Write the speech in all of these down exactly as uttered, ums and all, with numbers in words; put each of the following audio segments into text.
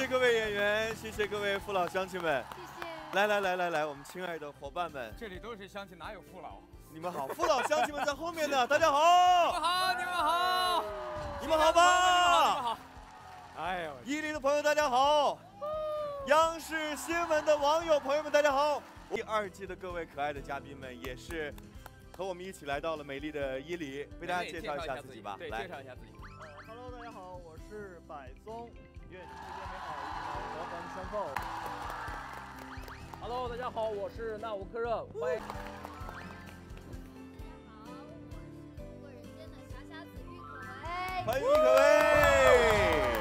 谢各位演员，谢谢各位父老乡亲们。 谢谢。 来来来来来，我们亲爱的伙伴们， 这里都是乡亲，哪有父老？ 你们好，父老乡亲们在后面呢，大家好。 你们好，你们好， 你们好吧？ 你们好。哎呦， 伊犁的朋友大家好，央视新闻的网友朋友们大家好。第二季的各位可爱的嘉宾们也是和我们一起来到了美丽的伊犁，为大家介绍一下自己吧。 对，介绍一下自己。 呃 ，Hello， 大家好，我是百松，愿世界美好，一条和环相扣。 Hello， 大家好，我是纳吾克热，欢迎。 欢迎可威。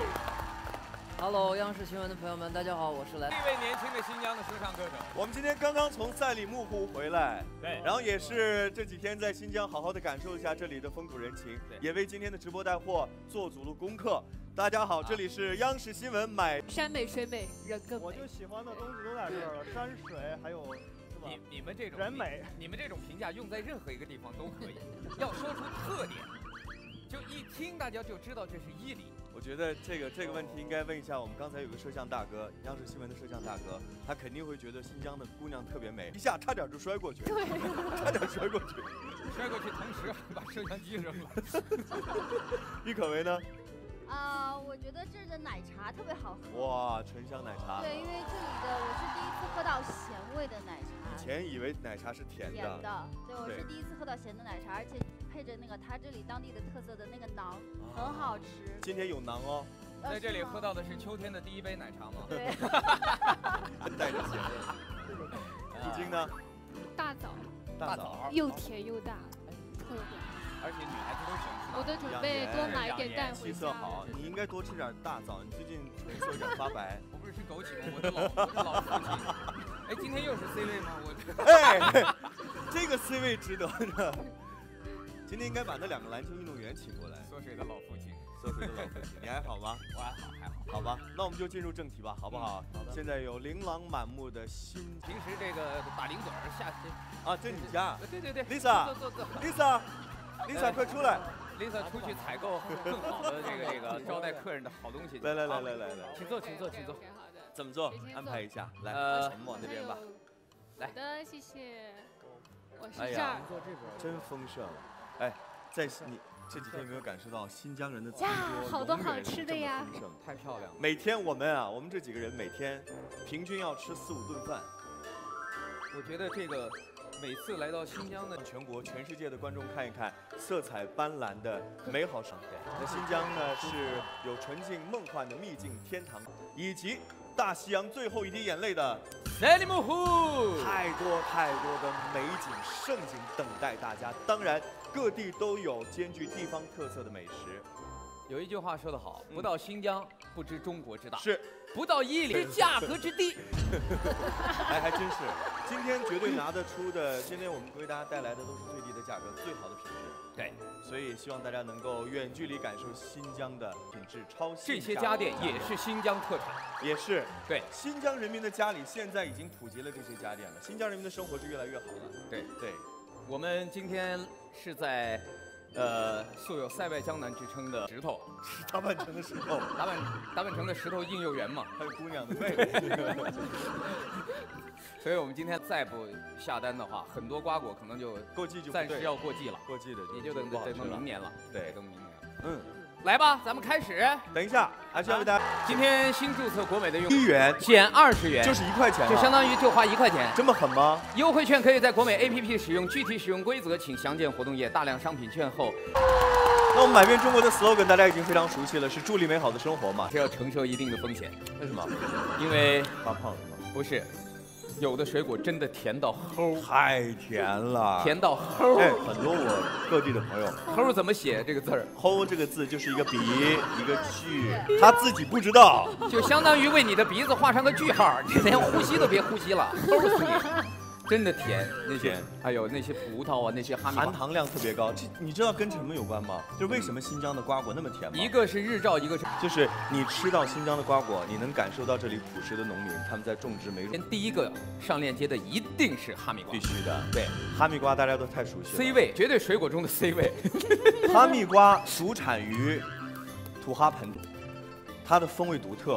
Hello， 央视新闻的朋友们，大家好，我是来一位年轻的新疆的说唱歌手。 我们今天刚刚从赛里木湖回来， 对， 然后也是这几天在新疆好好的感受一下这里的风土人情，也为今天的直播带货做足了功课。大家好，这里是央视新闻买山美水美人更美。 我就喜欢的东西都在这儿了，山水还有。 你你们这种人美， 你们这种评价用在任何一个地方都可以，要说出特点。就一听大家就知道这是伊犁。 我觉得这个这个问题应该问一下我们刚才有个摄像大哥，央视新闻的摄像大哥，他肯定会觉得新疆的姑娘特别美，一下差点就摔过去， 对， 差点摔过去， 摔过去同时把摄像机扔了。 郁可唯呢？ 啊、呃，我觉得这儿的奶茶特别好喝。 哇，醇香奶茶。 对，因为这里的我是第一次喝到咸味的奶茶。 以前以为奶茶是甜的。 甜的，对，我是第一次喝到咸的奶茶，而且配着那个它这里当地的特色的那个馕，啊、很好吃。 今天有馕哦。 在这里喝到的是秋天的第一杯奶茶吗？ 对。 带着咸味。已经呢？ 大枣。 大枣。 又甜又大，特别。 而且女孩子都喜欢吃。 我都准备多买一点带回家。 气色好，你应该多吃点大枣。你最近唇色有点发白。 我不是吃枸杞吗？我的老我的老父亲。哎，今天又是 C 位吗？我。 哎，这个 C 位值得呢。今天应该把那两个篮球运动员请过来。 缩水的老父亲， 缩水的老父亲，你还好吗？ 我还好，还好。 好吧，那我们就进入正题吧，好不好？好的。现在有琳琅满目的新， 平时这个打零嘴儿下去。 啊，这你家？ 对对对 ，Lisa， 坐坐坐 ，Lisa。Lisa， 快出来 ！Lisa 出去采购更好的这个这个招待客人的好东西。 来来来来来来， 请坐，请坐，请坐。 怎么做？安排一下。来，呃，我们往那边吧。 来。 好的，谢谢。我是这儿。 真丰盛。哎，在你这几天有没有感受到新疆人的餐桌好多好吃的呀？ 太漂亮了。 每天我们啊，我们这几个人每天平均要吃四五顿饭。 我觉得这个。每次来到新疆的全国、全世界的观众看一看色彩斑斓的美好生活。那新疆呢是有纯净梦幻的秘境天堂，以及大西洋最后一滴眼泪的赛里木湖， 太多太多的美景盛景等待大家。当然，各地都有兼具地方特色的美食。 有一句话说得好，不到新疆不知中国之大。 是。 不到伊犁，价格之低。 哎，还真是，今天绝对拿得出的。今天我们为大家带来的都是最低的价格，最好的品质。 对， 所以希望大家能够远距离感受新疆的品质超新。 这些家电也是新疆特产， 也是。 对， 新疆人民的家里现在已经普及了这些家电了，新疆人民的生活是越来越好了。 对对， 我们今天是在。呃，素有塞外江南之称的石头， 是大半城的石头， 大半大半城的石头应幼园嘛， 还有姑娘的妹妹。 所以我们今天再不下单的话，很多瓜果可能就过季就暂时要过季了， 过季的你就等等到明年了， 对， 等明年了。 嗯。 来吧，咱们开始。 等一下，还是要为大家。 今天新注册国美的用户一元减二十元， 就是一块钱， 就相当于就花一块钱。 这么狠吗？ 优惠券可以在国美 A P P 使用，具体使用规则请详见活动页。大量商品券后， 那我们买遍中国的 slogan 大家已经非常熟悉了，是助力美好的生活嘛？ 这要承受一定的风险。 为什么？ 因为发胖是吗？ 不是。有的水果真的甜到齁， 太甜了， 甜到齁。 哎，很多我各地的朋友， 齁怎么写这个字儿？ 齁这个字就是一个鼻一个句，他自己不知道， 就相当于为你的鼻子画上个句号，你连呼吸都别呼吸了，齁死你！真的甜，那些还有那些葡萄啊，那些哈密瓜， 含糖量特别高。这你知道跟什么有关吗？就是为什么新疆的瓜果那么甜吗？ 一个是日照，一个是就是你吃到新疆的瓜果，你能感受到这里朴实的农民他们在种植梅。 第一个上链接的一定是哈密瓜， 必须的。 对， 哈密瓜大家都太熟悉了 ，C 位绝对水果中的 C 位。 哈密瓜主产于土哈盆，它的风味独特。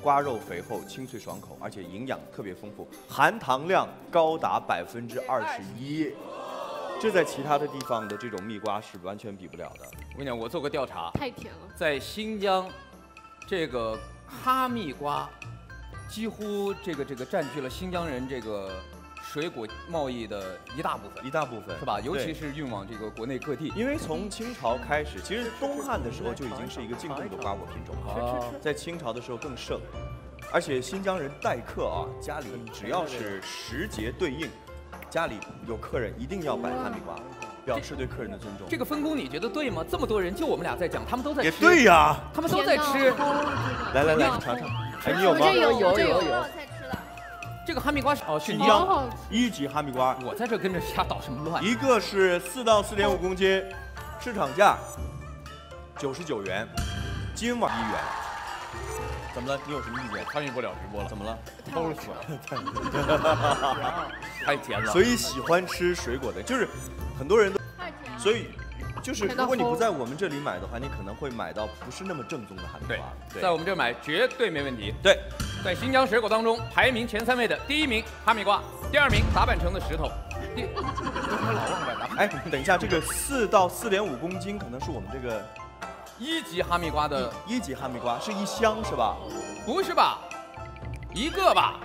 瓜肉肥厚，清脆爽口，而且营养特别丰富，含糖量高达百分之二十一。这在其他的地方的这种蜜瓜是完全比不了的。 我跟你讲，我做过调查， 太甜了。 在新疆，这个哈密瓜几乎这个这个占据了新疆人这个水果贸易的一大部分， 一大部分是吧？尤其是运往这个国内各地。 因为从清朝开始，其实东汉的时候就已经是一个进贡的瓜果品种了，在清朝的时候更盛。而且新疆人待客啊，家里只要是时节对应，家里有客人一定要摆哈密瓜，表示对客人的尊重。 这个分工你觉得对吗？这么多人，就我们俩在讲，他们都在吃。 也对呀， 他们都在吃。 来来来，尝尝。哎，你有吗？ 有有有有。 这个哈密瓜是哦， 新疆一级哈密瓜。 我在这跟着瞎捣什么乱？ 一个是四到四点五公斤，市场价九十九元，今晚一元。怎么了？你有什么意见？ 参与不了直播了。 怎么了？ 齁死了！太甜了。 所以喜欢吃水果的，就是很多人都，所以就是如果你不在我们这里买的话，你可能会买到不是那么正宗的哈密瓜。 对，在我们这买绝对没问题。 对， 在新疆水果当中排名前三位的，第一名哈密瓜，第二名达坂城的石头。第，我老忘了。 哎，等一下，这个四到四点五公斤可能是我们这个。 一级哈密瓜的一级哈密瓜是一箱是吧？ 不是吧？一个吧？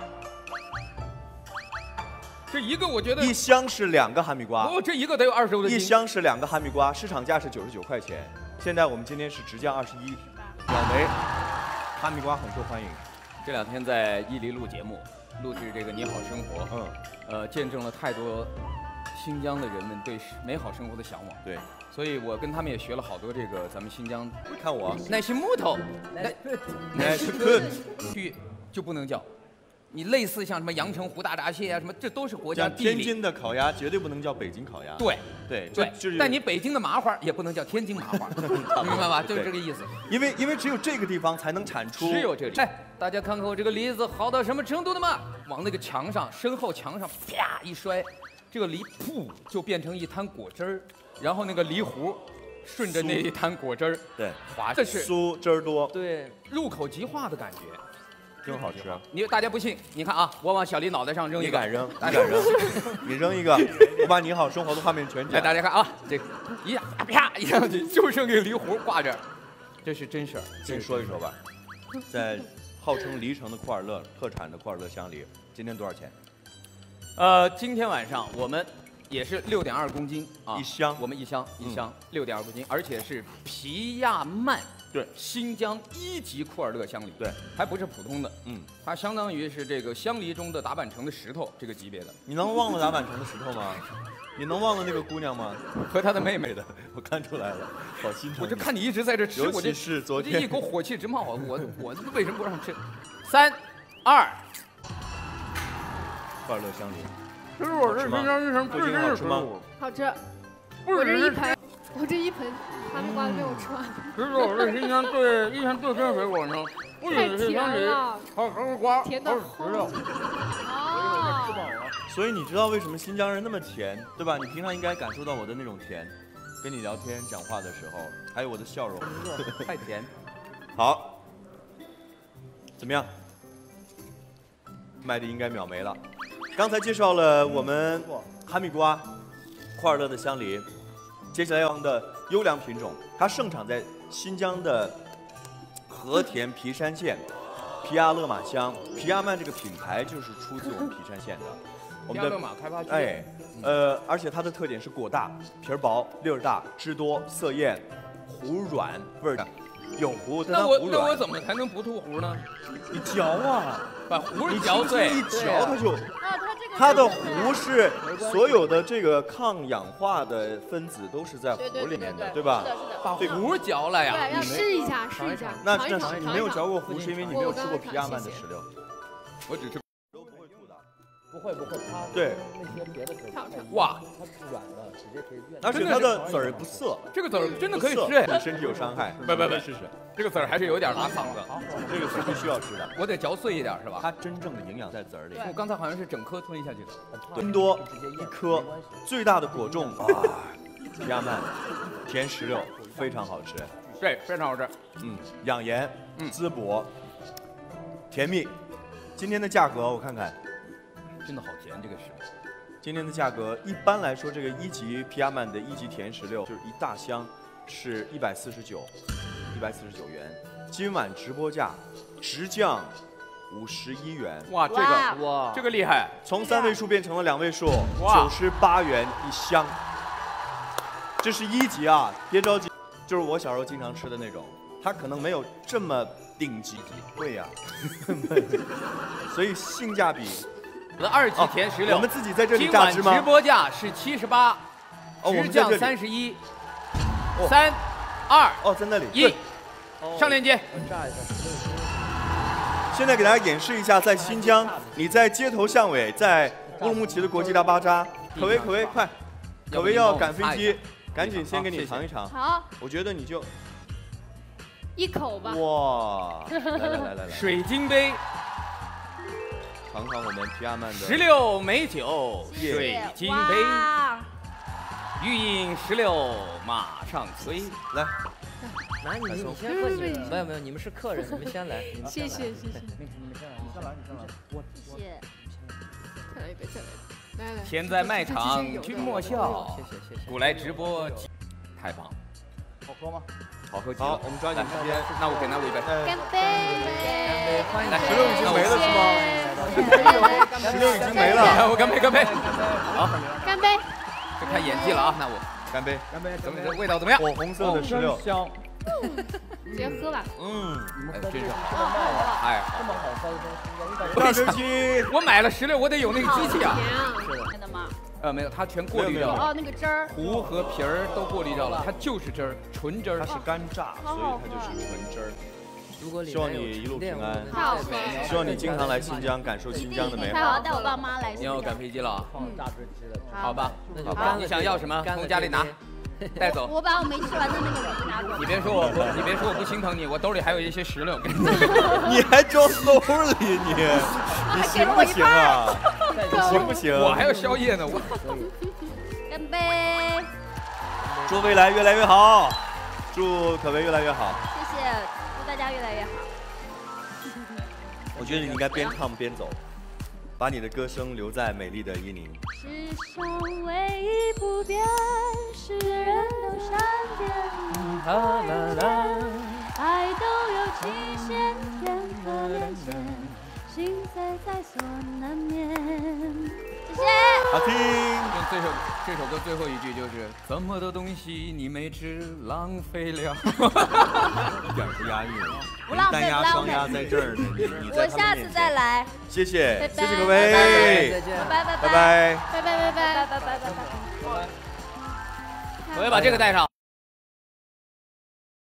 这一个我觉得一箱是两个哈密瓜。 哦，这一个得有二十多斤。 一箱是两个哈密瓜，市场价是九十九块钱，现在我们今天是直降二十一，表明哈密瓜很受欢迎。 这两天在伊犁录节目，录制这个《你好生活》， 嗯，呃， 见证了太多新疆的人们对美好生活的向往。 对。 所以我跟他们也学了好多这个咱们新疆， 看我那些木头， 那是 good， 去就不能叫，你类似像什么阳澄湖大闸蟹啊什么，这都是国家地理。 天津的烤鸭绝对不能叫北京烤鸭。 对对对，就是但你北京的麻花也不能叫天津麻花，明白吧？就是这个意思。 因为因为只有这个地方才能产出， 只有这个。哎，大家看看我这个梨子好到什么程度了吗？往那个墙上身后墙上啪一摔，这个梨噗就变成一滩果汁儿。然后那个梨核顺着那一滩果汁儿， 对， 滑，这是酥汁儿多， 对，入口即化的感觉， 真好吃啊！ 你大家不信，你看啊，我往小梨脑袋上扔一个， 你敢扔？你敢扔？你扔一个，我把你好生活的画面全剪。 来，大家看啊，这一下啪一上去，就剩这个梨核挂这儿，这是真事儿。 先说一说吧，在号称梨城的库尔勒特产的库尔勒香梨，今天多少钱？ 呃，今天晚上我们。也是六点二公斤啊， 一箱， 我们一箱一箱六点二公斤，而且是皮亚曼， 对， 新疆一级库尔勒香梨， 对， 还不是普通的， 嗯， 它相当于是这个香梨中的达坂城的石头这个级别的。 你能忘了达坂城的石头吗？你能忘了那个姑娘吗？ 和她的妹妹的，我看出来了，好心疼。 我就看你一直在这吃， 尤其是昨天， 我这一股火气直冒啊！我我为什么不让吃？三二， 库尔勒香梨。 这是我这新疆一城最真的吃吗？ 好吃，我这一盆，我这一盆哈密瓜都被我吃完。 这是我这新疆最一城最真水果呢，不仅是香梨，还有哈密瓜， 甜的石榴。 哦。 所以你知道为什么新疆人那么甜，对吧？你平常应该感受到我的那种甜，跟你聊天讲话的时候，还有我的笑容， 太甜。 好，怎么样？麦迪应该秒没了。刚才介绍了我们哈密瓜、库尔勒的香梨，接下来要的优良品种，它盛产在新疆的和田皮山县皮亚勒玛乡。皮亚曼这个品牌就是出自我们皮山县的。我们的皮亚勒玛开发区。 哎，呃，而且它的特点是果大、皮儿薄、粒儿大、汁多、色艳、糊软，味儿大。有糊，但它糊软。 那我那我怎么才能不吐糊呢？ 你嚼啊， 把糊嚼碎， 一嚼它就。 哦，它这个。 它的糊是所有的这个抗氧化的分子都是在糊里面的，对吧？ 是的，是的。 把糊嚼了呀。 对，要试一下，试一下。 那那你没有嚼过糊，是因为你没有吃过皮亚曼的石榴。 我只吃。 不会不会，它对那些别的水果， 哇， 它是软的，直接可以咽。 而且它的籽儿不涩， 这个籽儿真的可以吃， 对身体有伤害。 不不不， 试试， 这个籽儿还是有点拉嗓子， 这个是必须要吃的。 我得嚼碎一点是吧？ 它真正的营养在籽儿里。 我刚才好像是整颗吞下去的， 真多一颗，最大的果重啊，皮亚曼，甜石榴，非常好吃。 对，非常好吃。 嗯，养颜，嗯，滋补。 甜蜜。今天的价格我看看， 真的好甜，这个是。 今天的价格一般来说，这个一级皮亚曼的一级甜石榴就是一大箱是一百四十九，一百四十九元。今晚直播价直降五十一元。 哇，这个哇，这个厉害， 从三位数变成了两位数， 哇， 九十八元一箱。这是一级啊，别着急，就是我小时候经常吃的那种，它可能没有这么顶级，贵呀、啊，所以性价比。 我的二级甜石榴、 哦，我们自己在这里榨汁吗？ 今晚直播价是七十八，直降三十一，三、二， 哦，在那里， 一，上链接。 炸一下。 现在给大家演示一下，在新疆，你在街头巷尾，在乌鲁木齐的国际大巴扎，可唯可唯，快，可唯要赶飞机，赶紧先给你尝一尝。 好， 我觉得你就一口吧。 哇，来来来来来， 水晶杯。 尝尝我们皮亚曼的石榴美酒水晶杯，玉印石榴马上催。 来， 来你们你先喝，你们没有没有，你们是客人，你们先来。 谢谢谢谢。 你们先来，你先来，你先来。我谢谢。 再来一杯，再来一杯。来来。 天在麦场君莫笑， 谢谢谢谢。 古来直播，太棒。 好喝吗？ 好喝极了。 好，我们抓紧时间。 那我给那我一杯。 干杯！ 欢迎来， 石榴已经没了是吗？石榴已经没了。 我干杯干杯。好， 干杯。 这看演技了啊，那我干杯。 干杯！ 怎么这味道怎么样？ 火红色的石榴， 香。 直接喝吧。 嗯， 哎，真是， 哎， 哎， 这么好喝的东西， 大神奇。 我买了石榴，我得有那个机器啊。 真的吗？ 呃，没有，它全过滤掉了。 哦，那个汁儿。 核和皮儿都过滤掉了，它就是汁儿，纯汁儿。 它是干榨，所以它就是纯汁儿。 如果希望你一路平安， 太好喝了。 希望你经常来新疆，感受新疆的美好。 好，带我爸妈来。 你要赶飞机了， 放榨汁机的。 好吧， 好吧， 你想要什么从家里拿，带走。 我把我没吃完的那个礼物拿走。 你别说我，你别说我不心疼你，我兜里还有一些石榴。 你还装兜里你，你行不行啊？行不行？ 我还要宵夜呢，我。 干杯！ 祝未来越来越好，祝可唯越来越好。 谢谢，祝大家越来越好。 我觉得你应该边唱边走，把你的歌声留在美丽的伊宁。 世上唯一不变，是人都善变， 啦啦啦， 爱都有期限，天和连线，心碎在所难免。谢谢。 好听。 用这首这首歌最后一句就是这么多东西你没吃，浪费了。 一点不押韵， 不浪费单押不浪双押费。 在这儿呢，你你在他们我下次面前再来。 谢谢， 拜拜谢谢各再位， 见。 拜拜拜拜拜。 拜拜拜拜拜拜拜拜拜拜。 我要把这个带上。